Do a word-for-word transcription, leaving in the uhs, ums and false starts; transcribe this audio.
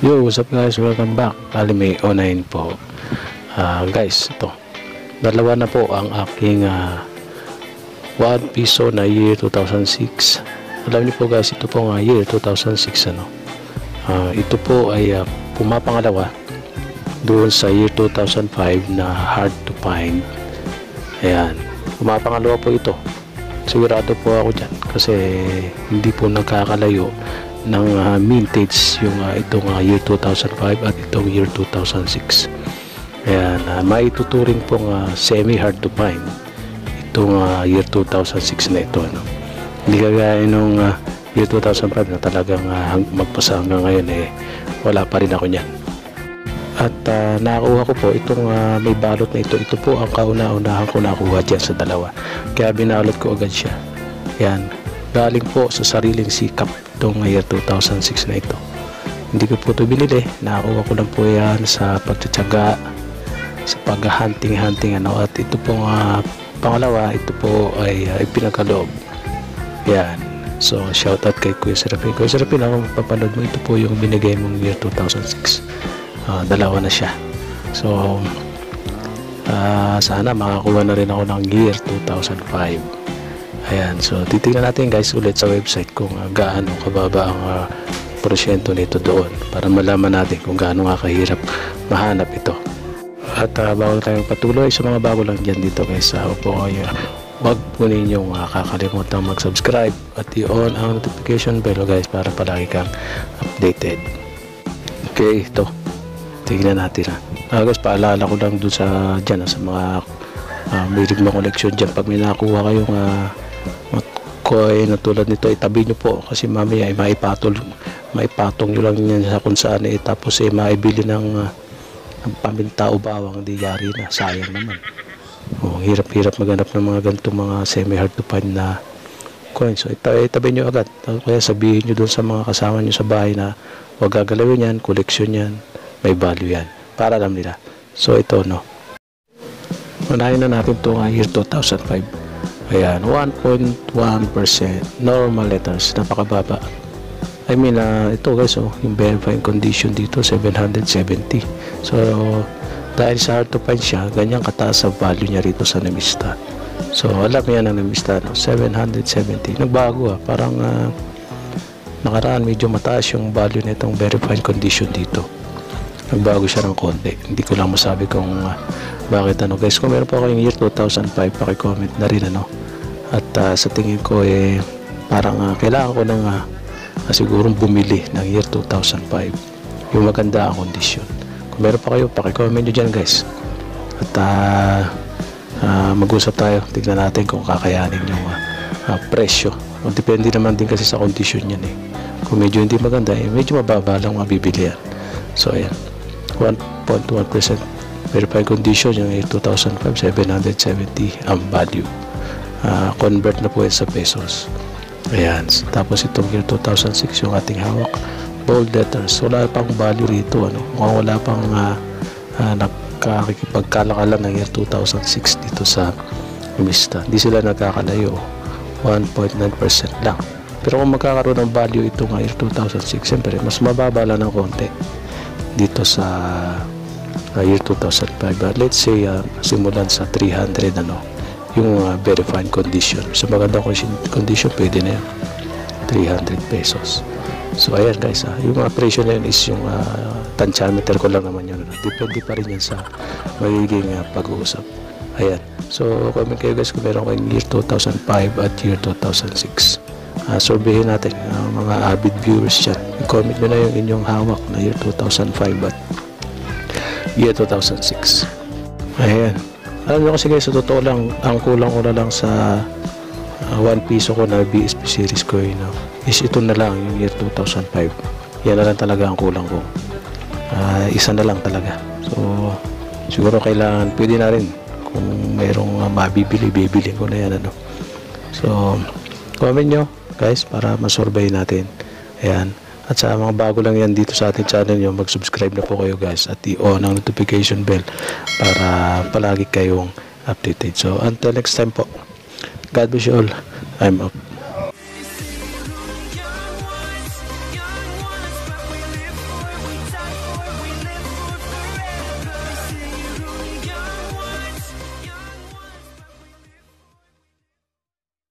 Yo, what's up guys? Welcome back. Alime O nine po. Uh, guys, ito. Dalawa na po ang aking uh, one piso na year two thousand six. Alam niyo po guys, ito po nga year two thousand six ano. Uh, ito po ay uh, pumapangalawa doon sa year two thousand five na hard to find. Ayan. Pumapangalawa po ito. Sigurado po ako dyan kasi hindi po nagkakalayo ng uh, mintage yung uh, itong uh, year two thousand five at itong year two thousand six. Ayan, uh, maituturing pong uh, semi hard to find itong uh, year two thousand six na ito ano. Hindi kagaya nung uh, year two thousand five na talagang uh, magpasa hanggang ngayon eh wala pa rin ako niyan. At uh, nakakuha ko po itong uh, may balot na ito. Ito po ang kauna-unahan ko nakuha dyan sa dalawa. Kaya binalot ko agad siya. Yan. Galing po sa sariling sikap itong year two thousand six na ito. Hindi ko po ito binili. Nakakuha ko lang po yan sa pagtsatsaga, sa pag-hunting-hunting ano. At ito pong uh, pangalawa, ito po ay uh, ipinagkaloob. Yan. So, shout out kay Kuya Serapin. Kuya Serapin, ako mapapanood mo. Ito po yung binigay mong year two thousand six. Uh, dalawa na siya. So uh, sana makakuha na rin ako ng year two thousand five. Ayan, so titingnan natin guys ulit sa website kung uh, gaano kababa ang uh, porsyento nito doon para malaman natin kung gaano nga kahirap mahanap ito. At uh, bago tayong patuloy sa mga bago lang dyan dito guys, uh, po kayo wag po ninyong uh, kakalimutan mag-subscribe at i-on ang notification bell guys para palagi kang updated. Okay, ito tignan natin ha. Uh, guys, paalala ko lang doon sa dyan ha, sa mga uh, may rigma collection dyan. Pag may nakuha kayong uh, coin na tulad nito, itabi nyo po kasi mamaya ay maipatol, maipatong nyo lang yan sa kung saan eh, tapos eh maibili ng, uh, ng paminta o bawang, di yari na, sayang naman. Oh, hirap-hirap maghanap ng mga ganitong mga semi-hard to find na coins. So itabi, itabi nyo agad. Kaya sabihin nyo doon sa mga kasama nyo sa bahay na huwag gagalawin yan, collection yan, may value yan para alam nila. So ito no, unahin na natin ito nga year two thousand five. Ayan, one point one percent normal letters, napakababa. I mean uh, ito guys oh, yung verifying condition dito seven hundred seventy. So dahil sa hard to find siya, ganyan kataas sa value niya rito sa Nemista. So alam niya ng Nemista no, seven hundred seventy. Nagbago ah, parang uh, nakaraan medyo mataas yung value nitong verifying condition dito. Nagbago siya ng konti. Hindi ko lang masabi kung uh, bakit ano guys. Kung meron po kayong year two thousand five, paki-comment na rin ano. At uh, sa tingin ko eh parang uh, kailangan ko nang uh, uh, sigurong bumili ng year two thousand five. Yung maganda ang kondisyon. Kung meron pa kayo, paki-comment nyo dyan guys. At uh, uh, mag-usap tayo. Tignan natin kung kakayanin yung uh, uh, presyo. O, depende naman din kasi sa kondisyon yan eh. Kung medyo hindi maganda eh, medyo mababa lang mabibili yan. So ayan, one point one percent verified condition yung year two thousand five, seven hundred seventy ang value. Uh, convert na po yan sa pesos. Ayan, tapos itong year two thousand six yung ating hawak, bold letters, wala pang value rito ano, mukhang wala pang uh, uh, nakakipagkalakalan ng year two thousand six dito sa Nemista. Hindi sila nagkakalayo, one point nine percent lang. Pero kung magkakaroon ng value ito ng year two thousand six, siyempre mas mababa lang ng konti dito sa uh, year two thousand five. Uh, let's say uh, simulan sa three hundred ano yung uh, verified condition. Sa magandang condition pwede na yun, three hundred pesos. So ayan guys, uh, yung mga presyo na yun is yung uh, tansyameter ko lang naman yun. Depende pa rin yan sa magiging uh, pag-uusap. Ayan, so comment kayo guys kung meron kayong year two thousand five at year two thousand six. Uh, surveyin natin uh, mga avid viewers dyan. I-comment nyo na yung inyong hawak na year two thousand five at year two thousand six. Ayan, alam nyo kasi guys, sa totoo lang, ang kulang ko na lang sa uh, one piso ko na B S P series coin no, is ito na lang yung year two thousand five. Yan na lang talaga ang kulang ko. Uh, isa na lang talaga. So siguro kailangan, pwede na rin kung mayroong uh, mabibili, bibili ko na yan ano. So comment nyo guys para masurvey natin. Ayan. At sa mga bago lang yan dito sa ating channel nyo, mag-subscribe na po kayo guys at i-on ang notification bell para palagi kayong updated. So until next time po, God bless you all. I'm up.